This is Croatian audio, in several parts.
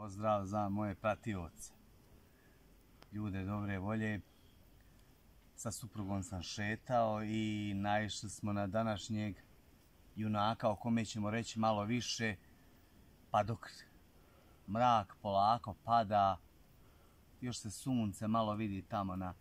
Pozdrav za moje pratioce, ljude dobre volje. Sa suprugom sam šetao i naišli smo na današnjeg junaka o kome ćemo reći malo više, pa dok mrak polako pada, još se sunce malo vidi tamo na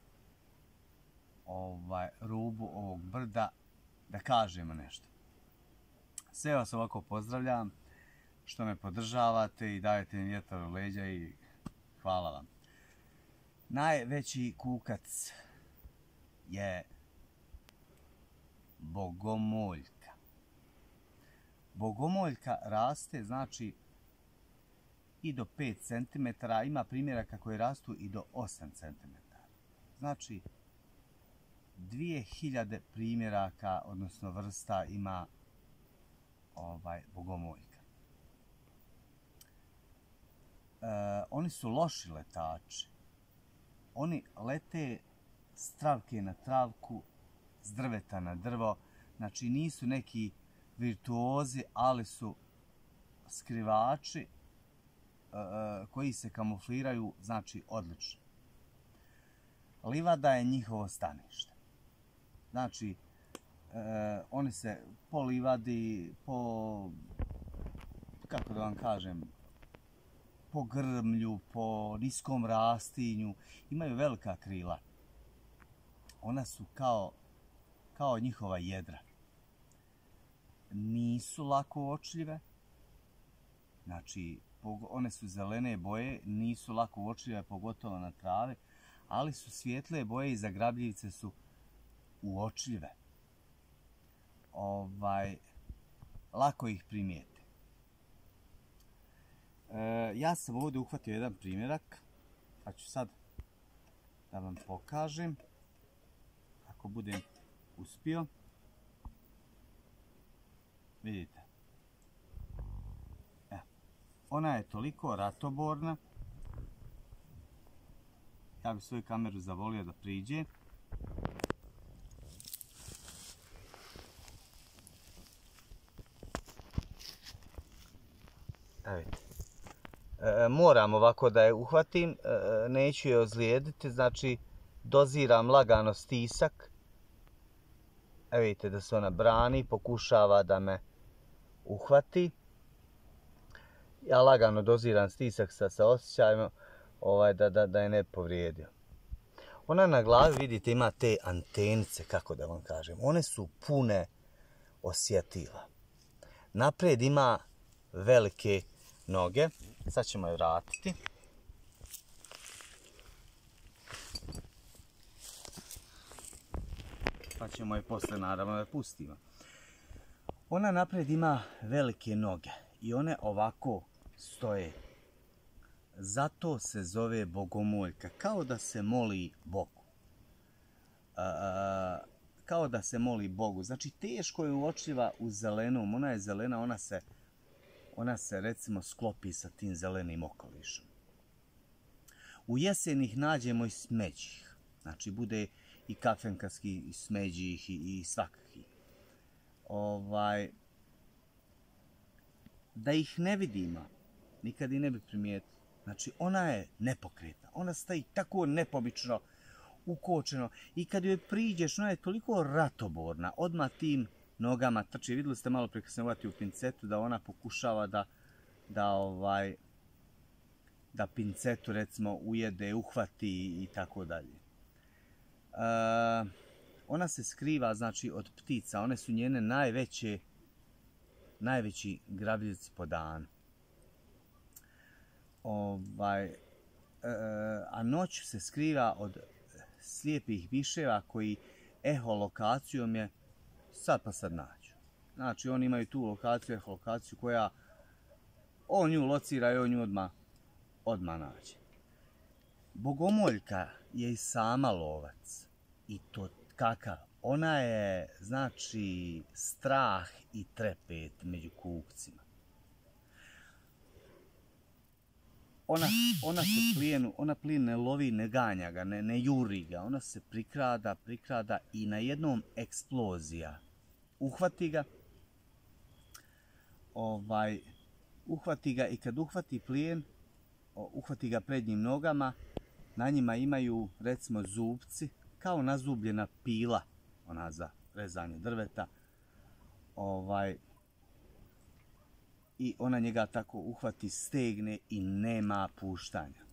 rubu ovog brda, da kažemo nešto. Sve vas ovako pozdravljam, što me podržavate i dajete mi vjetar u leđa i hvala vam. Najveći kukac je bogomoljka. Bogomoljka raste, znači, i do 5 cm, ima primjeraka koji rastu i do 8 cm. Znači, 2000 primjeraka, odnosno vrsta, ima bogomoljka. Oni su loši letači. Oni lete s travke na travku, s drveta na drvo. Znači nisu neki virtuozi, ali su skrivači koji se kamufliraju, znači odlično. Livada je njihovo stanište. Znači, oni se po livadi, kako da vam kažem, po grmlju, po niskom rastinju, imaju velika krila. Ona su kao njihova jedra. Nisu lako uočljive, znači one su zelene boje, nisu lako uočljive, pogotovo na travi, ali su svijetle boje i za grabljivce su uočljive. Lako ih primijete. Ja sam ovdje uhvatio jedan primjerak, pa ću sad da vam pokažem, ako budem uspio. Vidite. Ona je toliko ratoborna. Ja bih svoju kameru zavolio da priđe. Moram ovako da je uhvatim, neću je ozlijediti, znači doziram lagano stisak. Vidite da se ona brani, pokušava da me uhvati. Ja lagano doziram stisak sa osjećajima da je ne povrijedio. Ona na glavi, vidite, ima te antenice, kako da vam kažem. One su pune osjetila. Naprijed ima velike noge. Sad ćemo je vratiti. Pa ćemo je posle naravno da pustimo. Ona naprijed ima velike noge i one ovako stoje. Zato se zove bogomoljka, kao da se moli Bogu. Kao da se moli Bogu. Znači teško je uočljiva u zelenom. Ona je zelena, ona se recimo sklopi sa tim zelenim okolišom. U jesen ih nađemo i smeđih. Znači bude i kafenkarskih, i smeđih, i svakakih. Da ih ne vidimo, nikad i ne bi primijetili. Znači ona je nepokretna. Ona stoji tako nepobično, ukočeno. I kad joj priđeš, ona je toliko ratoborna. Odmah tim nogama trči. Vidjeli ste malo prije kad sam uvatio pincetu da ona pokušava da pincetu recimo ujede, uhvati i tako dalje. Ona se skriva, znači, od ptica. One su njene najveći grabljivci po danu. A noću se skriva od slijepih miševa koji eholokacijom je sad pa sad nađu. Znači oni imaju tu lokaciju, eholokaciju koja on nju locira i on nju odmah nađe. Bogomoljka je i sama lovac. I to kakav. Ona je, znači, strah i trepet među kukcima. Ona plijen ne lovi, ne ganja ga, ne juri ga. Ona se prikrada i na jednom eksplozija. Uhvati ga, uhvati ga i kad uhvati plijen, uhvati ga prednjim nogama, na njima imaju recimo zupci, kao nazubljena pila, ona za rezanje drveta. I ona njega tako uhvati, stegne i nema puštanja.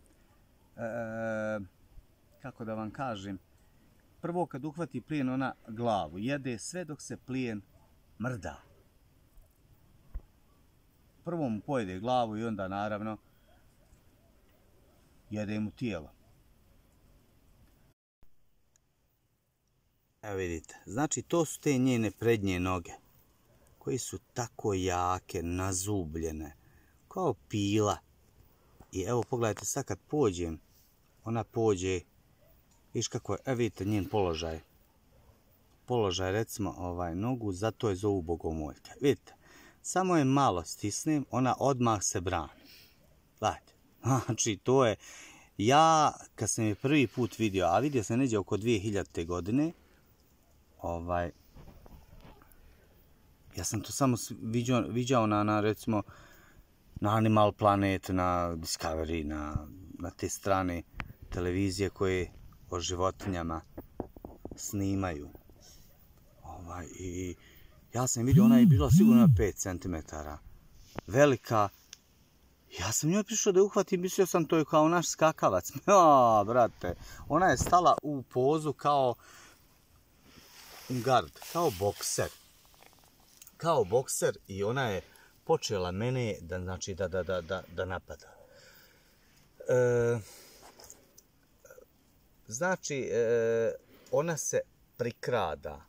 Kako da vam kažem, prvo kad uhvati plijen ona glavu jede sve dok se plijen mrda. Prvo mu pojede glavu i onda naravno jede mu tijelo. Evo vidite, znači to su te njene prednje noge koje su tako jake, nazubljene, kao pila. I evo pogledajte sad kad pođem, ona pođe, viš kako je, evo vidite njen položaj. Položaj recimo nogu, zato je zovu bogomoljka. Vidite, samo je malo stisnem, ona odmah se brani. Gledajte, znači to je, ja kad sam je prvi put vidio, a vidio sam neđe oko 2000. godine, ja sam to samo viđao na recimo na Animal Planet, na Discovery, na te strane televizije koje o životinjama snimaju. I ja sam vidio, ona je bila sigurno 5 cm velika. Ja sam njoj prišao da je uhvatim, mislio sam to je kao naš skakavac. Brate, ona je stala u pozu kao gard, kao bokser. Kao bokser i ona je počela mene da napada. Znači, ona se prikrada,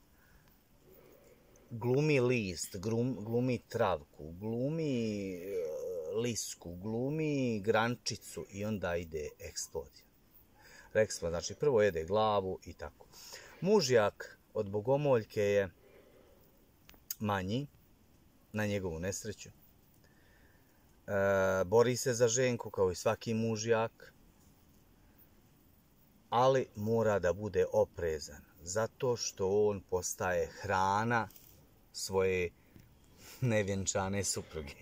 glumi list, glumi travku, glumi lisku, glumi grančicu i onda ide eksplozija. Znači, prvo jede glavu i tako. Mužjak od bogomoljke je manji, na njegovu nesreću. Bori se za ženku kao i svaki mužjak, ali mora da bude oprezan, zato što on postaje hrana svoje nevjenčane supruge.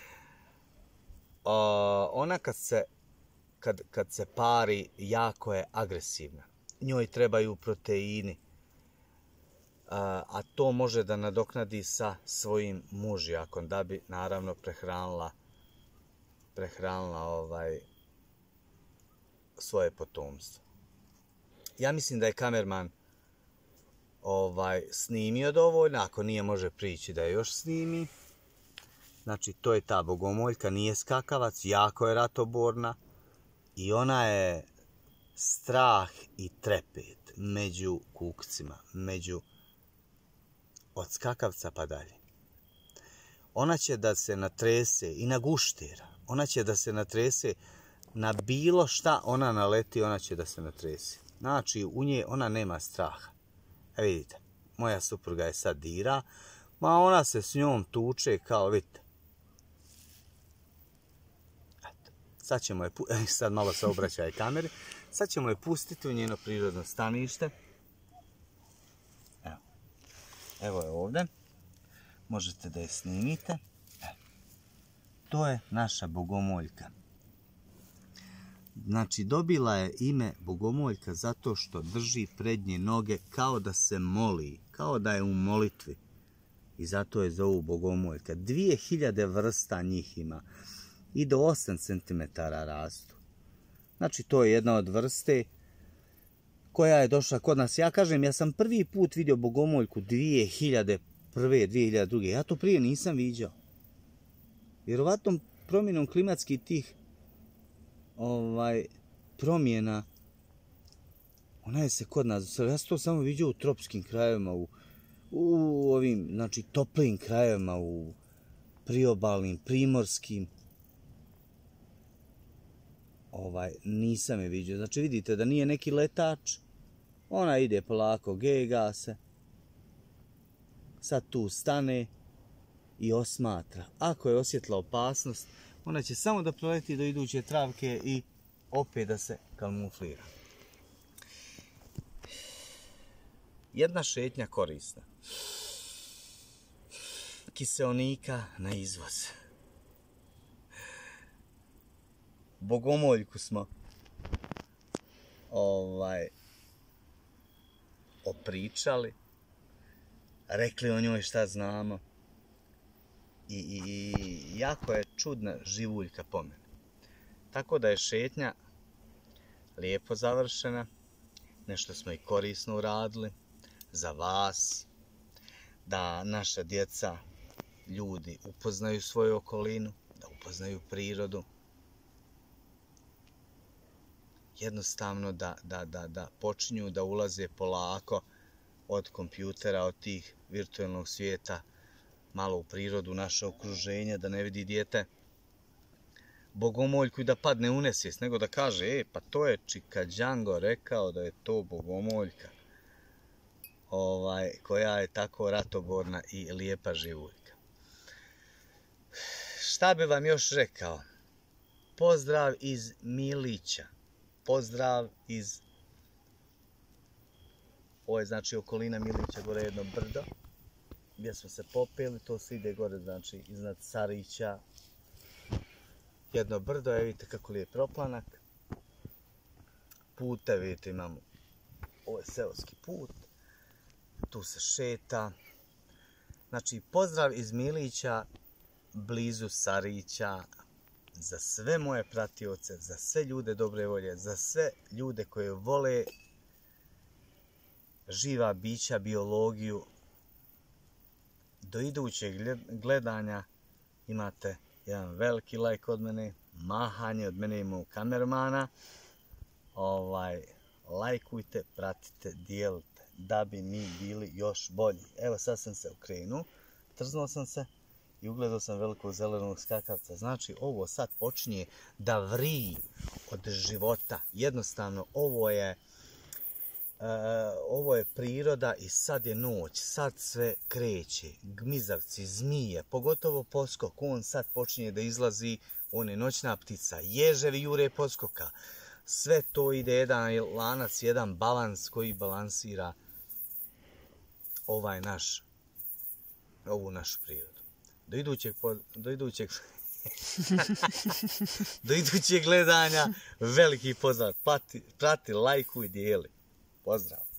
Ona kad se pari, jako je agresivna. Njoj trebaju proteini, a to može da nadoknadi sa svojim mužjakom da bi naravno prehranila svoje potomstvo. Ja mislim da je kamerman snimio dovoljno, ako nije može prići da je još snimi. Znači to je ta bogomoljka, nije skakavac, jako je ratoborna i ona je strah i trepet među kukcima, od skakavca pa dalje. Ona će da se natrese i na guštera, ona će da se natrese na bilo šta ona naleti, ona će da se natrese. Znači u nje ona nema straha. Vidite, moja supruga je sad dira, ma ona se s njom tuče kao, vidite. Sad ćemo je, sad malo se obraćaju kamere, sad ćemo je pustiti u njeno prirodno stanište. Evo je ovdje, možete da je snimite. To je naša bogomoljka. Znači dobila je ime bogomoljka zato što drži prednje noge kao da se moli, kao da je u molitvi. I zato je zovu bogomoljka. 2000 vrsta njih ima. I do 8 cm rastu. Znači to je jedna od vrste koja je došla kod nas. Ja kažem, ja sam prvi put vidio bogomoljku 2001. 2002. Ja to prije nisam viđao. Vjerovatno promjenom klimatskih tih promjena, ona je se kod nas, ja sam to samo vidio u tropskim krajevima, u ovim, znači, toplijim krajevima, u priobalnim, primorskim. Nisam je vidio. Znači vidite da nije neki letač, ona ide polako, gega se, sad tu stane i osmatra. Ako je osjetila opasnost, ona će samo da proleti do iduće travke i opet da se kamuflira. Jedna šetnja korisna. Kiseonika na izvoz. Bogomoljku smo opričali, rekli o njoj šta znamo i jako je čudna živuljka po meni. Tako da je šetnja lijepo završena, nešto smo i korisno uradili za vas, da naša djeca, ljudi upoznaju svoju okolinu, da upoznaju prirodu. Jednostavno da počinju da ulaze polako od kompjutera, od tih virtualnog svijeta, malo u prirodu, naše okruženje, da ne vidi dijete bogomoljku i da padne u nesvijest, nego da kaže, pa to je Čika Đango rekao da je to bogomoljka, koja je tako ratoborna i lijepa živuljka. Šta bi vam još rekao? Pozdrav iz Milića. Pozdrav iz... Ovo je znači okolina Milića, gore jedno brdo gdje smo se popeli, to se ide gore znači iznad Sarića. Jedno brdo, vidite kako lijep proplanak. Pute, vidite imamo, ovo je seoski put, tu se šeta. Znači pozdrav iz Milića, blizu Sarića, za sve moje pratioce, za sve ljude dobre volje, za sve ljude koje vole živa bića, biologiju. Do idućeg gledanja imate jedan veliki like od mene, mahanje od mene i mog kamermana. Lajkujte, pratite, dijelite, da bi mi bili još bolji. Evo sad sam se okrenuo, trznuo sam se i ugledao sam velikog zelenog skakavca. Znači ovo sad počinje da vriji od života. Jednostavno ovo je priroda i sad je noć, sad sve kreće, gmizavci, zmije, pogotovo poskok, on sad počinje da izlazi, on je noćna ptica, ježevi jure poskoka, sve to ide jedan lanac, jedan balans koji balansira ovu našu prirodu. Do idućeg gledanja, veliki pozdrav, prati, lajkuj, dijeli. Pozdrav!